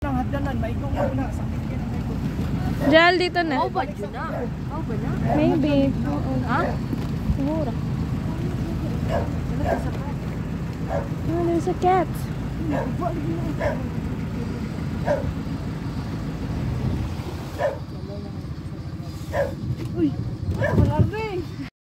Nang hadlanan, may kung na sakit ka na may kung. Jal, dito na. Oh, ba yun na? Oh, ba na? Maybe. Ha? Siguro. Dapat sa cat. Oh, there's a cat.